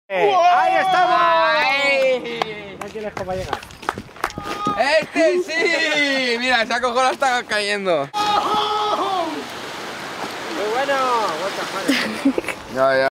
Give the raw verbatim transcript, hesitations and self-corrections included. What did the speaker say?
Eh, ¡Ahí estamos! ¡Ay! No tienes cómo llegar. ¡Este sí! Mira, se ha cojonado, está cayendo. Muy bueno. Vuelta, Juan. Ya, ya.